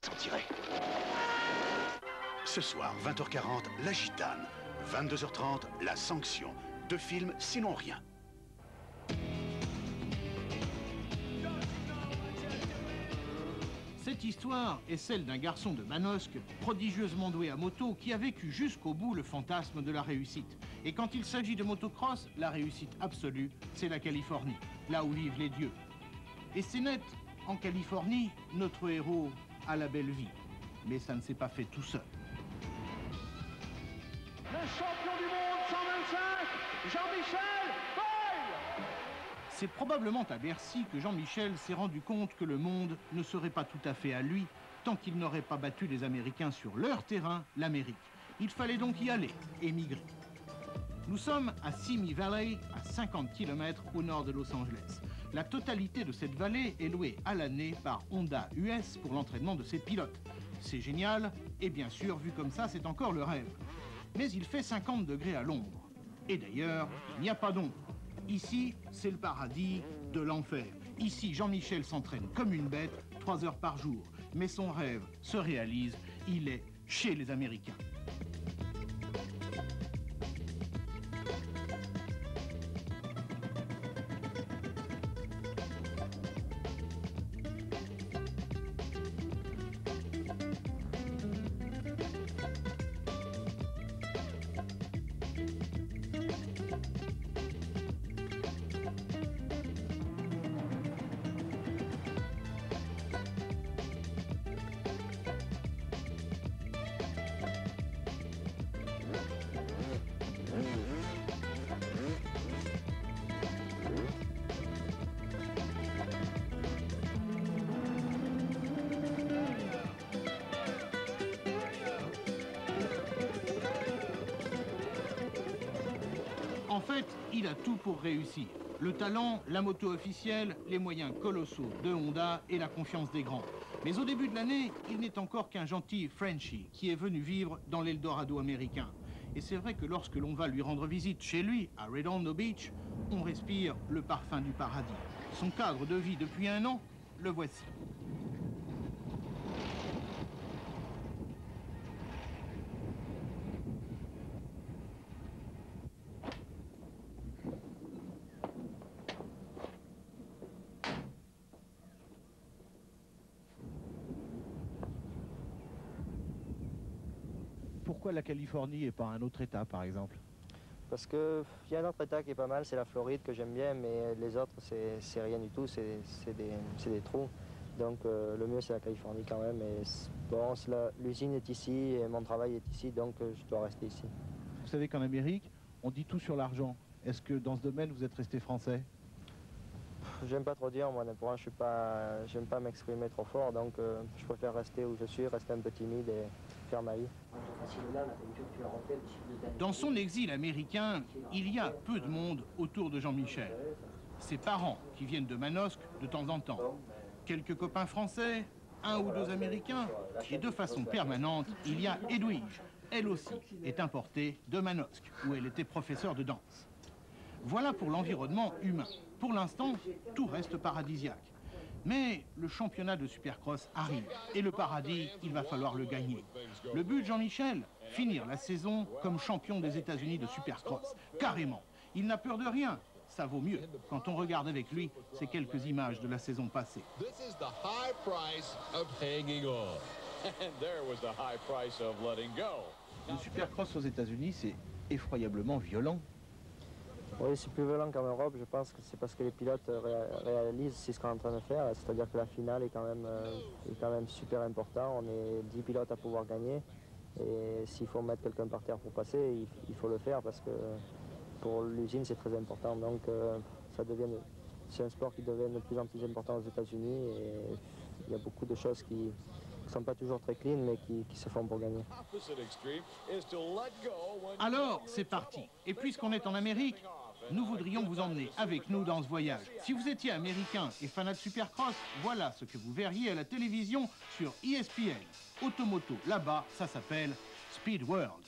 s'en tirer. Ce soir, 20h40, La Gitane. 22h30, La Sanction. 2 films, sinon rien. Cette histoire est celle d'un garçon de Manosque, prodigieusement doué à moto, qui a vécu jusqu'au bout le fantasme de la réussite. Et quand il s'agit de motocross, la réussite absolue, c'est la Californie, là où vivent les dieux. Et c'est net, en Californie, notre héros a la belle vie. Mais ça ne s'est pas fait tout seul. Le champion du monde 125, Jean-Michel Boyle! C'est probablement à Bercy que Jean-Michel s'est rendu compte que le monde ne serait pas tout à fait à lui tant qu'il n'aurait pas battu les Américains sur leur terrain, l'Amérique. Il fallait donc y aller, émigrer. Nous sommes à Simi Valley, à 50 km au nord de Los Angeles. La totalité de cette vallée est louée à l'année par Honda US pour l'entraînement de ses pilotes. C'est génial, et bien sûr, vu comme ça, c'est encore le rêve. Mais il fait 50 degrés à l'ombre. Et d'ailleurs, il n'y a pas d'ombre. Ici, c'est le paradis de l'enfer. Ici, Jean-Michel s'entraîne comme une bête, 3 heures par jour. Mais son rêve se réalise, il est chez les Américains. En fait, il a tout pour réussir. Le talent, la moto officielle, les moyens colossaux de Honda et la confiance des grands. Mais au début de l'année, il n'est encore qu'un gentil Frenchie qui est venu vivre dans l'Eldorado américain. Et c'est vrai que lorsque l'on va lui rendre visite chez lui, à Redondo Beach, on respire le parfum du paradis. Son cadre de vie depuis 1 an, le voici. Pourquoi la Californie et pas un autre État, par exemple? Parce qu'il y a un autre État qui est pas mal, c'est la Floride que j'aime bien, mais les autres, c'est rien du tout, c'est des trous. Donc le mieux, c'est la Californie quand même. Et bon, l'usine est ici et mon travail est ici, donc je dois rester ici. Vous savez qu'en Amérique, on dit tout sur l'argent. Est-ce que dans ce domaine, vous êtes resté français? J'aime pas trop dire, moi, pour moi, j'aime pas m'exprimer trop fort, donc je préfère rester où je suis, rester un peu timide et faire ma vie. Dans son exil américain, il y a peu de monde autour de Jean-Michel. Ses parents qui viennent de Manosque de temps en temps. Quelques copains français, 1 ou 2 Américains. Et de façon permanente, il y a Edwige. Elle aussi est importée de Manosque, où elle était professeure de danse. Voilà pour l'environnement humain. Pour l'instant, tout reste paradisiaque. Mais le championnat de Supercross arrive. Et le paradis, il va falloir le gagner. Le but de Jean-Michel, finir la saison comme champion des États-Unis de Supercross. Carrément. Il n'a peur de rien. Ça vaut mieux quand on regarde avec lui ces quelques images de la saison passée. Le Supercross aux États-Unis, c'est effroyablement violent. Oui, c'est plus violent qu'en Europe, je pense que c'est parce que les pilotes réalisent ce qu'on est en train de faire, c'est-à-dire que la finale est quand même super important, on est 10 pilotes à pouvoir gagner, et s'il faut mettre quelqu'un par terre pour passer, il faut le faire parce que pour l'usine c'est très important, donc c'est un sport qui devient de plus en plus important aux États-Unis et il y a beaucoup de choses qui ne sont pas toujours très clean mais qui se font pour gagner. Alors, c'est parti. Et puisqu'on est en Amérique, nous voudrions vous emmener avec nous dans ce voyage. Si vous étiez américain et fanat de Supercross, voilà ce que vous verriez à la télévision sur ESPN. Automoto, là-bas, ça s'appelle Speed World.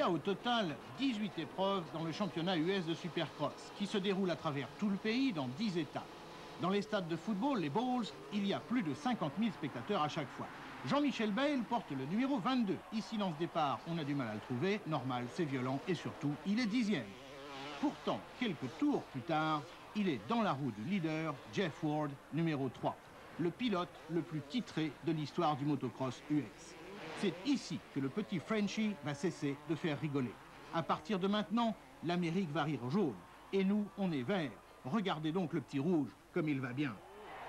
a au total 18 épreuves dans le championnat US de Supercross, qui se déroule à travers tout le pays dans 10 étapes. Dans les stades de football, les Bowls, il y a plus de 50 000 spectateurs à chaque fois. Jean-Michel Bayle porte le numéro 22. Ici, dans ce départ, on a du mal à le trouver. Normal, c'est violent et surtout, il est 10e. Pourtant, quelques tours plus tard, il est dans la roue du leader, Jeff Ward, numéro 3, le pilote le plus titré de l'histoire du motocross US. C'est ici que le petit Frenchie va cesser de faire rigoler. À partir de maintenant, l'Amérique va rire jaune. Et nous, on est vert. Regardez donc le petit rouge, comme il va bien.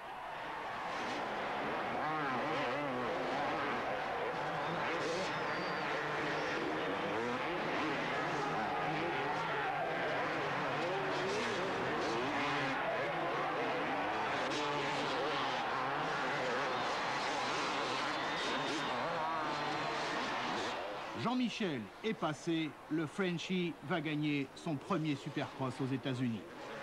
Jean-Michel est passé, le Frenchie va gagner son premier Supercross aux États-Unis.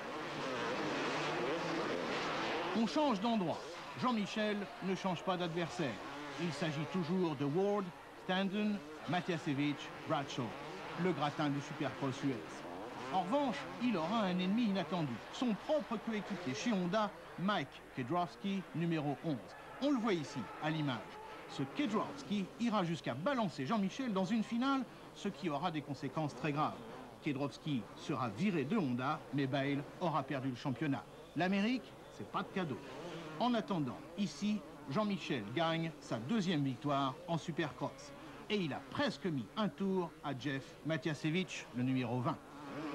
On change d'endroit. Jean-Michel ne change pas d'adversaire. Il s'agit toujours de Ward, Stanton, Matiasevich, Bradshaw, le gratin du Supercross US. En revanche, il aura un ennemi inattendu, son propre coéquipier chez Honda, Mike Kedrowski, numéro 11. On le voit ici, à l'image. Ce Kedrowski ira jusqu'à balancer Jean-Michel dans une finale, ce qui aura des conséquences très graves. Kedrowski sera viré de Honda, mais Bayle aura perdu le championnat. L'Amérique, c'est pas de cadeau. En attendant, ici, Jean-Michel gagne sa deuxième victoire en Supercross. Et il a presque mis un tour à Jeff Matiasevich, le numéro 20.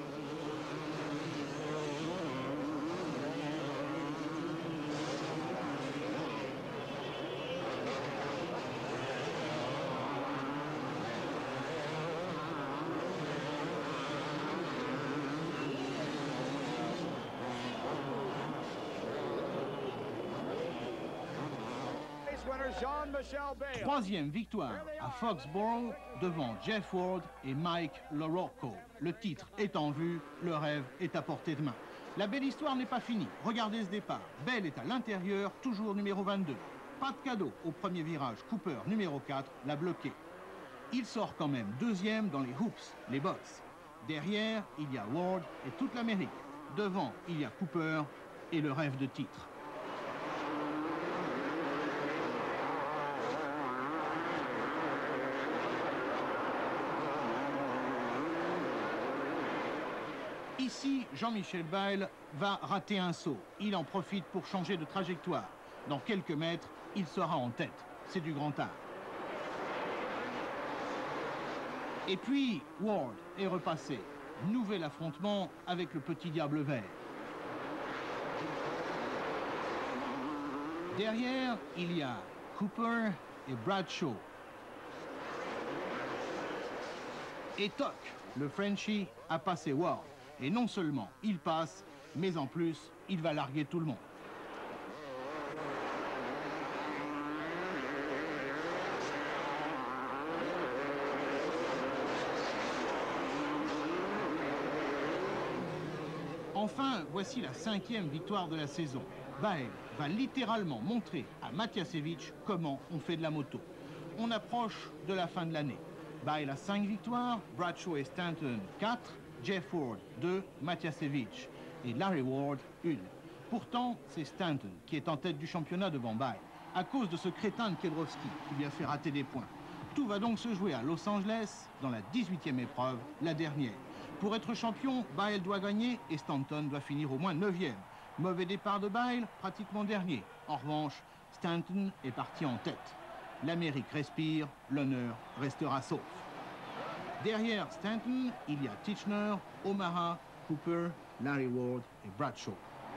Troisième victoire à Foxborough devant Jeff Ward et Mike LaRocco. Le titre est en vue, le rêve est à portée de main. La belle histoire n'est pas finie. Regardez ce départ. Bayle est à l'intérieur, toujours numéro 22. Pas de cadeau au premier virage. Cooper, numéro 4, l'a bloqué. Il sort quand même deuxième dans les hoops, les box. Derrière, il y a Ward et toute l'Amérique. Devant, il y a Cooper et le rêve de titre. Ici, Jean-Michel Bayle va rater un saut. Il en profite pour changer de trajectoire. Dans quelques mètres, il sera en tête. C'est du grand art. Et puis, Ward est repassé. Nouvel affrontement avec le petit diable vert. Derrière, il y a Cooper et Bradshaw. Et toc, le Frenchie a passé Ward. Et non seulement il passe, mais en plus, il va larguer tout le monde. Enfin, voici la 5e victoire de la saison. Bayle va littéralement montrer à Matiasevich comment on fait de la moto. On approche de la fin de l'année. Bayle a 5 victoires, Bradshaw et Stanton 4, Jeff Ward 2, Matiasevich et Larry Ward 1. Pourtant, c'est Stanton qui est en tête du championnat devant Bayle, à cause de ce crétin de Kedrowski qui lui a fait rater des points. Tout va donc se jouer à Los Angeles, dans la 18e épreuve, la dernière. Pour être champion, Bayle doit gagner et Stanton doit finir au moins 9e. Mauvais départ de Bayle, pratiquement dernier. En revanche, Stanton est parti en tête. L'Amérique respire, l'honneur restera sauf. Derrière Stanton, il y a Tichenor, O'Mara, Cooper, Larry Ward et Bradshaw.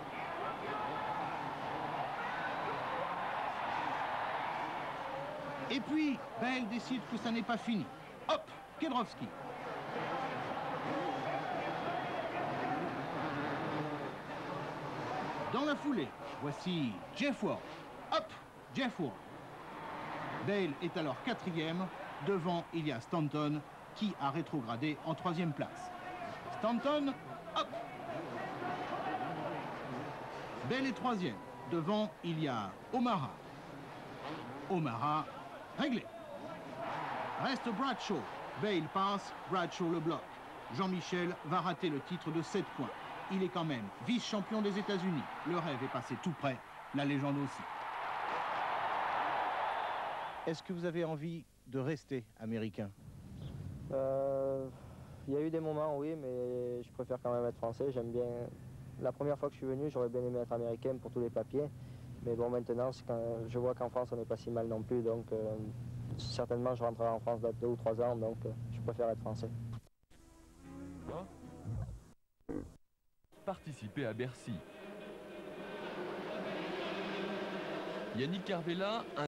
Et puis, Bayle décide que ça n'est pas fini. Hop, Kedrowski. Dans la foulée, voici Jeff Ward. Hop, Jeff Ward. Bayle est alors 4e. Devant, il y a Stanton, qui a rétrogradé en 3e place. Stanton, hop. Bayle est 3e. Devant, il y a O'Mara. O'Mara, réglé. Reste Bradshaw. Bale passe, Bradshaw le bloque. Jean-Michel va rater le titre de 7 points. Il est quand même vice-champion des États-Unis. Le rêve est passé tout près, la légende aussi. Est-ce que vous avez envie de rester américain? Il y a eu des moments, oui, mais je préfère quand même être français. J'aime bien... La première fois que je suis venu, j'aurais bien aimé être américain pour tous les papiers. Mais bon, maintenant, je vois qu'en France, on n'est pas si mal non plus. Donc, certainement, je rentrerai en France dans 2 ou 3 ans. Donc, je préfère être français. Participer à Bercy. Yannick Carvela,